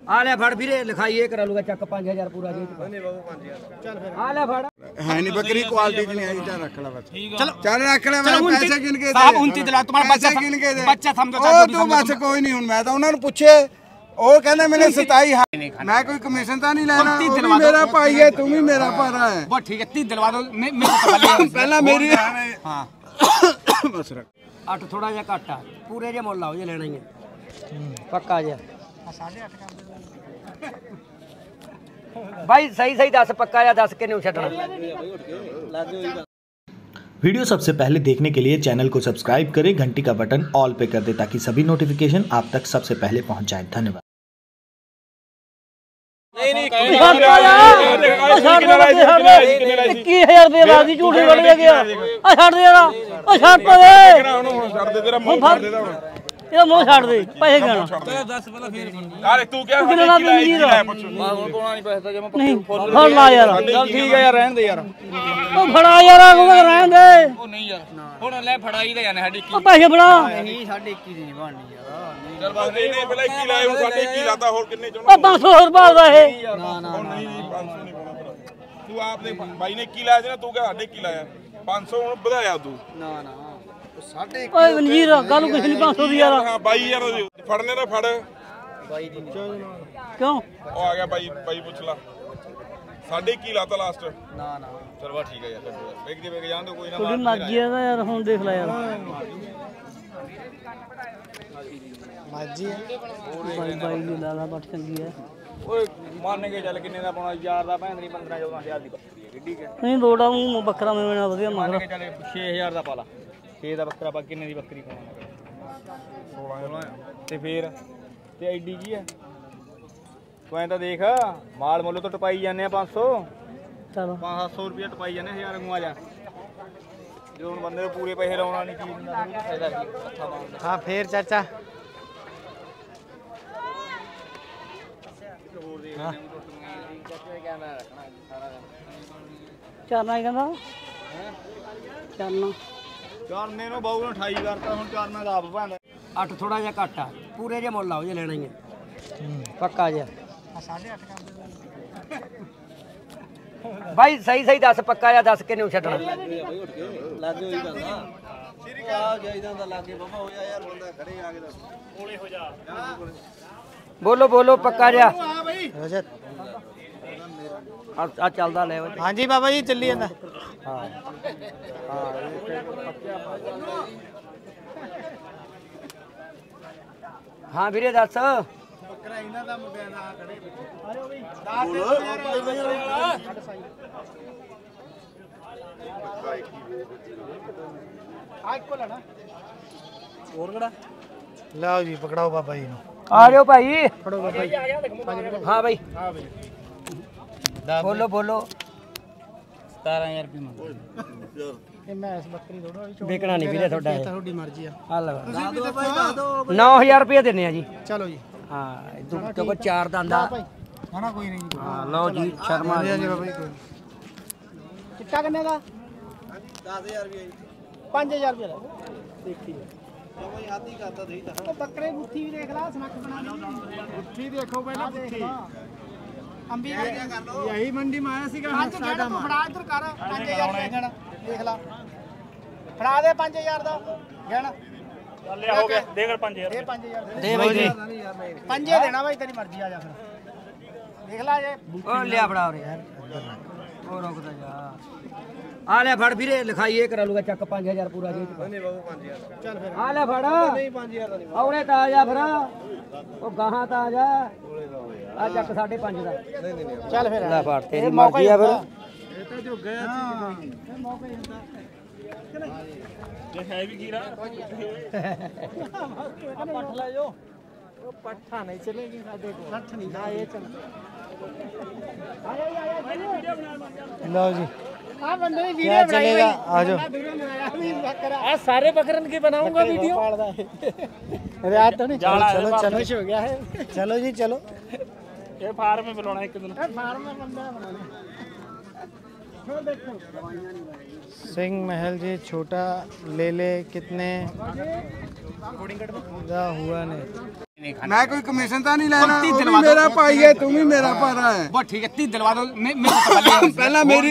आ ले फड़ फिर लिखाई ये करा लूगा चक 5000 पूरा जेब नहीं बाबू 5000 चल फिर आ ले फड़ है नहीं बकरी क्वालिटी की नहीं आई रख ले बस चलो चल रख ले मैं पैसे गिन के साहब 29 दिला तुम्हारा बच्चा गिन के दे बच्चा समझो ओ तू बस कोई नहीं हुन मैं तो उन्होंने पूछे ਉਹ ਕਹਿੰਦਾ ਮੈਨੇ 27 मैं कोई कमीशन तो नहीं लेना मेरा भाई है तुम ही मेरा भरा है बहुत ठीक है 30 दिलवा दो पहला मेरी हां बस रख 8 थोड़ा जा घट आ पूरे जे मुੱਲ लाओ जे लेना ही है पक्का जे 8.5 भाई सही सही 10 पक्का या 10 के नहीं छड़ना। वीडियो सबसे पहले देखने के लिए चैनल को सब्सक्राइब करें, घंटी का बटन ऑल पे कर दें ताकि सभी नोटिफिकेशन आप तक सबसे पहले पहुंच जाएं। धन्यवाद। ਇਹ ਮੋਹ ਛੱਡ ਦੇ ਪੈਸੇ ਗਾਣਾ ਦੱਸ ਪਹਿਲਾਂ ਫੇਰ ਯਾਰ ਤੂੰ ਕਿਹਾ ਸਾਡੇ ਕੀ ਲਾਇਆ ਪੁੱਛ ਮੈਂ ਹੁਣ ਕੋਣਾ ਨਹੀਂ ਪੈਸਾ ਜੇ ਮੈਂ ਫੜ ਲਾ ਯਾਰ ਚੱਲ ਠੀਕ ਹੈ ਯਾਰ ਰਹਿਣ ਦੇ ਯਾਰ ਉਹ ਫੜਾ ਯਾਰ ਆ ਰਹਿਣ ਦੇ ਉਹ ਨਹੀਂ ਯਾਰ ਹੁਣ ਲੈ ਫੜਾਈ ਲੈ ਜਾਣੇ ਸਾਡੀ 21 ਪੈਸੇ ਫੜਾ ਨਹੀਂ ਸਾਡੇ 21 ਦੀ ਨਹੀਂ ਬਣਨੀ ਯਾਰ ਚੱਲ ਬਸ ਨਹੀਂ ਪਹਿਲਾਂ 21 ਲਾਏ ਹੁਣ ਸਾਡੇ 21 ਲਾਤਾ ਹੋਰ ਕਿੰਨੇ ਚਾਹੁੰਦਾ 500 ਰੁਪਏ ਦਾ ਇਹ ਨਾ ਨਾ ਨਹੀਂ 500 ਨਹੀਂ ਪਾਉਣਾ ਤੂੰ ਆਪ ਦੇ ਬਾਈ ਨੇ 21 ਲਾਇਆ ਸੀ ਨਾ ਤੂੰ ਕਿਹਾ ਸਾਡੇ 21 ਲਾਇਆ 500 ਹੁਣ ਵਧਾਇਆ ਤੂੰ ਨਾ ਨਾ ਓਏ ਵਨਜੀਰ ਗੱਲ ਕੁਛ ਨਹੀਂ 500 ਦੀ ਯਾਰ ਹਾਂ 22000 ਫੜਨੇ ਨਾ ਫੜ ਬਾਈ ਦੀ ਕਿਉਂ ਉਹ ਆ ਗਿਆ ਬਾਈ ਪੁੱਛ ਲਾ ਸਾਡੇ ਕੀ ਲਾਤਾ ਲਾਸਟ ਨਾ ਨਾ ਚਲਵਾ ਠੀਕ ਹੈ ਯਾਰ ਵੇਖ ਦੇ ਵੇਖ ਜਾਣ ਦੋ ਕੋਈ ਨਾ ਤੁਹਾਡੀ ਮਰਜ਼ੀ ਹੈ ਯਾਰ ਹੁਣ ਦੇਖ ਲੈ ਯਾਰ ਮਰਜ਼ੀ ਹੈ ਬਾਈ ਦੀ ਲਾਲਾ ਬੱਟ ਚੰਗੀ ਹੈ ਓਏ ਮੰਨ ਕੇ ਚੱਲ ਕਿੰਨੇ ਦਾ ਪਾਉਣਾ ਯਾਰ ਦਾ ਭੈਣ ਨਹੀਂ 15 14000 ਦੀ ਬੱਕਰੀ ਹੈ ਕਿੱਡੀ ਹੈ ਨਹੀਂ ਲੋੜਾ ਨੂੰ ਬੱਕਰਾ ਮੇਵਣਾ ਵਧੀਆ ਮੰਨ ਕੇ ਚੱਲ 6000 ਦਾ ਪਾ ਲਾ 6 ਦਾ ਬੱਕਰਾ ਪਾ ਕਿੰਨੇ ਦੀ ਬੱਕਰੀ ਪਾਉਣਾ 16 ਤੇ ਫੇਰ ਤੇ ਐਡੀ ਕੀ ਹੈ ਤੂੰ ਐਂ ਤਾਂ ਦੇਖ ਮਾਲ ਮੁੱਲ ਤੋਂ ਟਪਾਈ ਜਾਂਦੇ ਆ 500 ਚਲੋ 500 ਰੁਪਏ ਟਪਾਈ ਜਾਂਦੇ 1000 ਨੂੰ ਆ ਜਾ ਜੇ ਹੁਣ ਬੰਦੇ ਨੂੰ ਪੂਰੇ ਪੈਸੇ ਲਾਉਣਾ ਨਹੀਂ ਕੀ ਫਾਇਦਾ ਕੀ ਹਾਂ ਫੇਰ ਚਾਚਾ ਹੋਰ ਦੇਖ ਚਾਚੇ ਕਹਿੰਦਾ ਰੱਖਣਾ ਸਾਰਾ ਦਿਨ ਚਰਨਾ ਹੀ ਕਹਿੰਦਾ ਚਰਨਾ ਚਾਰਨੇ ਨੂੰ ਬਾਊ ਨੂੰ 28 ਕਰਤਾ ਹੁਣ ਚਾਰਨਾ ਦਾ ਆਪ ਭਾਂਦਾ 8 ਥੋੜਾ ਜਿਹਾ ਘਟ ਆ ਪੂਰੇ ਜੇ ਮੁੱਲ ਲਾਓ ਜੇ ਲੈਣਾ ਹੀ ਹੈ ਪੱਕਾ ਜੇ 8.5 ਕਰ भाई सही सही 10 पक्का या 10 के नहीं छड़ना ਲਾਗੇ ਹੋਈ ਬੰਦਾ ਆ ਗਿਆ ਇਦਾਂ ਦਾ ਲਾਗੇ ਬਾਬਾ ਹੋਇਆ ਯਾਰ ਬੰਦਾ ਖੜੇ ਆ ਕੇ ਦੱਸ ਕੋਲੇ ਹੋ ਜਾ बोलो बोलो पक्का जा ਹਾਂ ਬਈ रजत आ चलदा ले हाँ जी बाबा जी चली जांदा हां हां वीरे दस ਬੱਕਰਾ ਇਹਨਾਂ ਦਾ ਮੁੰਡਿਆਂ ਦਾ ਖੜੇ ਆਜੋ ਬਈ आज को लेना और कड़ा लाओ जी पकड़ाओ बाबा जी नु आ जाओ भाई पकड़ो बाबा जी हां भाई हां भाई बोलो बोलो 17000 रुपए मांग ये मैं इस बकरी थोड़ा बेचना नहीं वीरे थोड़ा है थोड़ी मर्जी है हां लगा दो भाई दो 9000 रुपए देने हैं जी चलो जी हां तो को चार दंदा है ना कोई नहीं जी हां लो जी शर्मा जी बाबा जी कोई चिट्टा कितने का 10000 भी 5000 रुपए देखी ਬਾਬਾ ਆਦੀ ਕਰਦਾ ਸਹੀ ਤਾਂ तो बकरे गुत्थी भी देख ला सनक बना ली गुत्थी देखो पहले गुत्थी अंबी यही मंडी में आया सीगा साडा में फड़ा इधर कर 5000 रुपए गण देख ला फड़ा दे 5000 दा गण ले हो गया देकर 5000 दे 5000 दे भाई दे 5000 देना भाई तेरी मर्जी आ जा फिर देख ला ये ओ लिया बड़ा रे यार ओ रोकदा जा आ ले फड़ फिर लिखाई ये करा लूगा चक 5000 पूरा जेब ਨਹੀਂ ਬਾਬੂ 5000 चल फिर आ ले फड़ ਨਹੀਂ 5000 ਦਾ ਨਹੀਂ औरे ता आ जा फिर ओ गाहां ता आ जा आ चक 5.5 दा चल फिर ले फड़ तेरी मर्जी है फिर ये तो जो गया थी मौका ही होता ये है भी गिरा पठ ले जो वो पट्ठा नहीं चलेगी सादे को पठ नहीं ना ये चल लो जी हां बंदे ने वीडियो चलेगा आ जाओ आ सारे बकरन की बनाऊंगा वीडियो अरे आज तो नहीं चलो चलो चलो हो गया है चलो जी चलो ये फार्म में बुलाना एक दिन फार्म में बंदा बनाना सिंह महल जी छोटा ले ले कितने हुआ नहीं। मैं कोई कमीशन तो नहीं लेना, वो भी मेरा भाई है, तुम ही मेरा भारा है। बहुत ठीक है, 30 दिलवा दो। पहला मेरी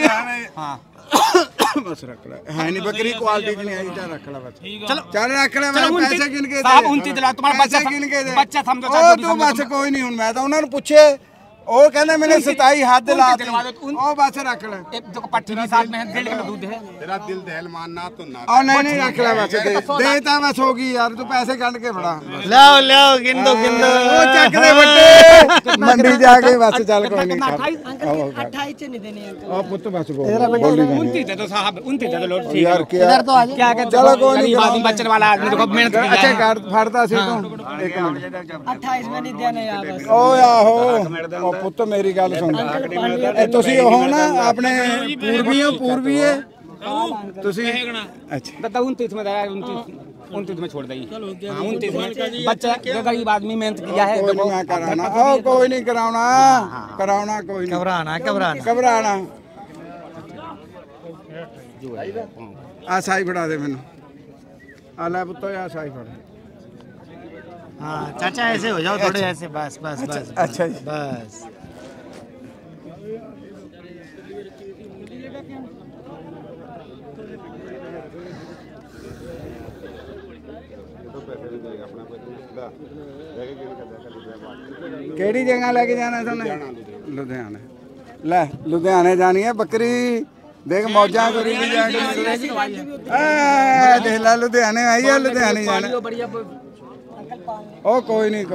बस रख ले, है नहीं बकरी क्वालिटी की नहीं आई, जा रख ले बस। चलो चल रख ले, मैं पैसे गिन के साहब 29 दिलवा, तुम्हारा बच्चा गिन के दे, बच्चा समझो। ओ तू बस कोई नहीं, मैं तो उन्होंने पूछे, ਉਹ ਕਹਿੰਦੇ ਮੈਨੇ 27 ਹੱਦ ਲਾਤੀ, ਉਹ ਬਸ ਰੱਖ ਲੈ। एक देखो पट्टी भी साथ में है, 1.5 किलो दूध है। तेरा दिल दहल मानना तो ना। ਉਹ ਨਹੀਂ ਨਹੀਂ ਰੱਖ ਲੈ ਬਸ, ਦੇ ਤਾਂ ਬਸ ਹੋ ਗਈ ਯਾਰ, ਤੂੰ ਪੈਸੇ ਕੱਢ ਕੇ ਫੜਾ। लाओ लाओ गिन दो ਉਹ ਚੱਕ ਦੇ ਵੱਟੇ ਮੰਡੀ ਜਾ ਕੇ ਬਸ ਚੱਲ ਕੋਈ ਨਹੀਂ। 28 ਚ ਨਹੀਂ ਦੇਣੇ ਅੰਕਲ। ਉਹ ਪੁੱਤ ਬਸ ਬੋਲੀ 29 दे दो साहब, 29 दे दो लो। ਯਾਰ इधर तो आ जा। क्या कहते चलो कोई नहीं, आदमी बच्चन वाला आदमी देखो मेहनत की ਅੱਛਾ है। ਕਰ ਫੜਦਾ ਸੀ ਤੂੰ ਇੱਕ ਮਿੰਟ। 28 में नहीं देने यार बस। ਓਏ ਆਹੋ ਉਹ ਪੁੱਤ ਮੇਰੀ ਗੱਲ ਸੁਣ, ਇਹ ਤੁਸੀਂ ਉਹ ਨਾ ਆਪਣੇ ਪੂਰਬੀਏ ਤੁਸੀਂ ਅੱਛਾ दादा 29 में दया, 29 में छोड़ देगी। 29 में बच्चा गरीब आदमी मेहनत किया है। ਕੋਈ ਨਹੀਂ ਮੈਂ ਕਰਾਉਣਾ, ਉਹ ਕੋਈ ਨਹੀਂ ਕਰਾਉਣਾ ਕੋਈ ਨਹੀਂ, ਘਬਰਾਣਾ ਆ ਸਾਈ ਫੜਾ ਦੇ ਮੈਨੂੰ, ਆ ਲੈ ਪੁੱਤੋ ਆ ਸਾਈ ਫੜ। हाँ चाचा ऐसे हो जाओ थोड़े, ऐसे बस बस बस अच्छा जी बस। ਕਿਹੜੀ ਜਗ੍ਹਾ ਲੈ ਕੇ ਜਾਣਾ ਤੁਹਾਨੂੰ? ਲੁਧਿਆਣੇ। ਲੈ ਲੁਧਿਆਣੇ ਜਾਣੀ ਹੈ ਬੱਕਰੀ, ਦੇਖ ਮੌਜਾਂ ਕਰੀ ਦੀ ਜਾ ਕੇ। ਆ ਦੇਖ ਲੈ ਲੁਧਿਆਣੇ ਆਈ ਹੈ, ਲੁਧਿਆਣੇ ਜਾਣਾ। ਉਹ ਕੋਈ ਨਹੀਂ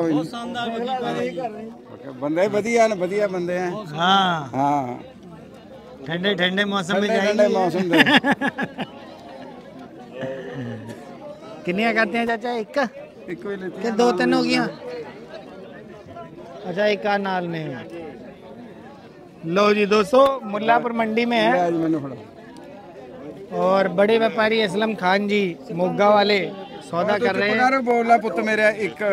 ਬੰਦੇ ਵਧੀਆ ਨੇ, ਵਧੀਆ ਬੰਦੇ ਆ। हाँ ਹਾਂ ठंडे ठंडे मौसम में ਠੰਡੇ जाएंगे। ਮੌਸਮ ਦੇ कितनियाँ करते हैं चाचा? एक का ਇੱਕੋ ਹੀ ਲੈਤੀ कि 2-3 हो गया? अच्छा एक का नाल में। लो जी दोस्तों, मुल्लापुर मंडी में है ਅੱਜ ਮੈਨੂੰ ਫੜਾ। और बड़े व्यापारी असलम खान जी मोगा वाले सौदा कर रहे हैं। ਬੋਲ ਪੁੱਤ ਮੇਰੇ, 1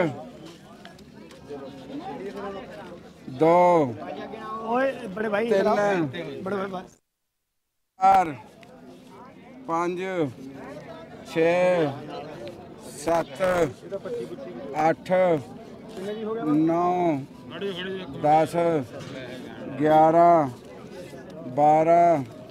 2 ओए बड़े भाई 3 बड़े भाई 4 5 6 7 8 9 10 11 12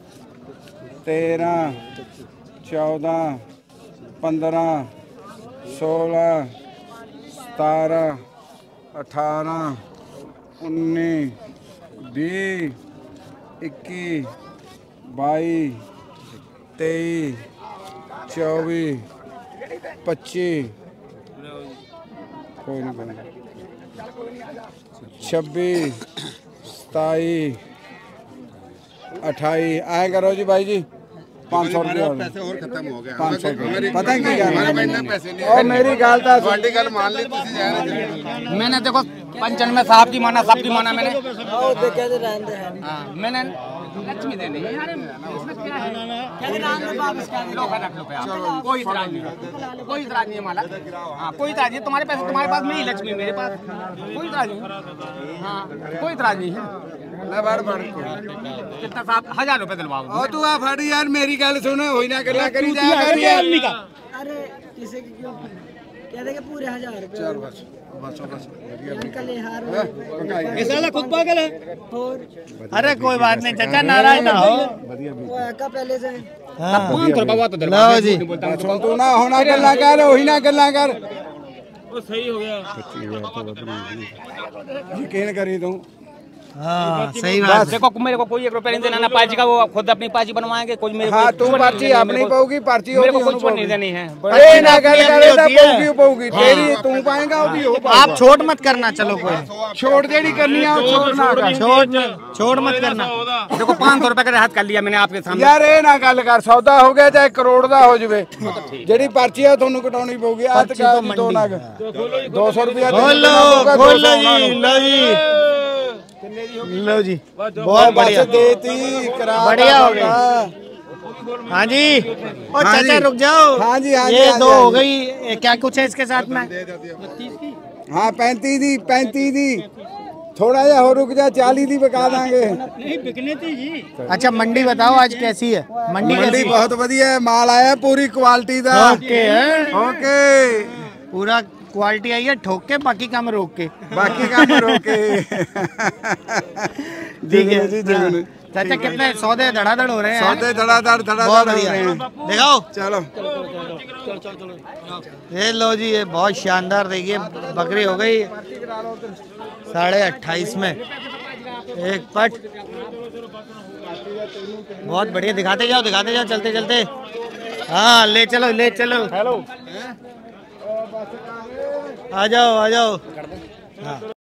13 14 15 16 17 18 19 20 21 22 23 24 25 कोई नहीं 26 27 28 आए करो जी भाई जी 500 रुपये पैसे और खत्म हो गए 500 रुपये पता है क्या पैसे नहीं और मेरी गाल था ਤੁਹਾਡੀ ਗੱਲ ਮੰਨ ਲਈ ਤੁਸੀਂ ਜਾਣਾ। मैंने देखो 95 साहब की माना, सबकी माना मैंने। ओ दे कहते रहने दे। हाँ, मैंने लक्ष्मी देनी है यार, इसमें क्या है? कहते रहने दे वापस कर लो रख लो पे आप, कोई इतराज नहीं, कोई इतराज नहीं है माला। हाँ कोई इतराज नहीं, तुम्हारे पैसे तुम्हारे पास, मेरी लक्ष्मी मेरे पास, कोई इतराज नहीं। हाँ कोई इतराज नहीं है। ले बढ़ बढ़ कितना साहब? 1000 रुपए दिलवाओ। और तू आ फड़ यार, मेरी गल सुन, होई ना गल्ला करी जा कर। अरे किसी की क्यों कहते कि पूरे 1000 रुपए। चल बस बस बस अंकल ये हार साला खुद पागल है। और अरे कोई बात नहीं चाचा, नाराज ना हो। वो का पहले से 500 रुपए हुआ तो लो जी सुन तू ना होना गल्ला कर, होई ना गल्ला कर। वो सही हो गया। यकीन करी तू हाँ सही बात। देखो मेरे को कोई 1 रुपया नहीं देना ना, पाजी का वो खुद अपनी पाजी बनवाएंगे, कोई मेरे हाँ को तू पर्ची अपनी पाऊगी, पर्ची मेरे को होगी कोई छोड़ नहीं देनी है। ए ना गल करे ता पाऊगी पाऊगी, तेरी तू पाएगा वो भी हो पाएगा। आप छोड़ मत करना, चलो कोई छोड़ जेड़ी करनी है वो छोड़ ना कर। छोड़ मत करना। देखो 500 रुपए का राहत कर लिया मैंने आपके सामने। यार ए ना गल कर, सौदा हो गया चाहे करोड़ दा हो जावे, जेड़ी पर्ची है ਤੁਹਾਨੂੰ ਕਟਾਉਣੀ ਪਊਗੀ। ਆ ਤੇ ਕਾ 2 ਨਗ 200 रुपया खोलो जी, लो जी लो जी, बहुत बढ़िया देती करा, बढ़िया हो गई। हाँ जी, और हाँ चाचा जी। रुक जाओ। हाँ जी, हाँ जी, ये हाँ जी, 2 हाँ हो जी। गई, क्या कुछ है इसके साथ में? हाँ 35 दी थोड़ा जा हो, रुक जा, 40 दी बका देंगे। अच्छा मंडी बताओ आज कैसी है? मंडी बहुत बढ़िया है, माल आया पूरी क्वालिटी दा। ओके है, ओके पूरा क्वालिटी आई है ठोक के, बाकी काम रोक के। बाकी काम रोके। ठीक है जी जुगनू। चाचा कितने सौदे धड़ाधड़ हो रहे हैं? सौदे धड़ाधड़ बहुत हो बढ़िया। रहे हैं। दिखाओ। चलो ये लो जी, ये बहुत शानदार देखिए बकरी हो गई 28.5 में एक पट। बहुत बढ़िया, दिखाते जाओ चलते चलते। हाँ ले चलो हेलो, आ जाओ हाँ।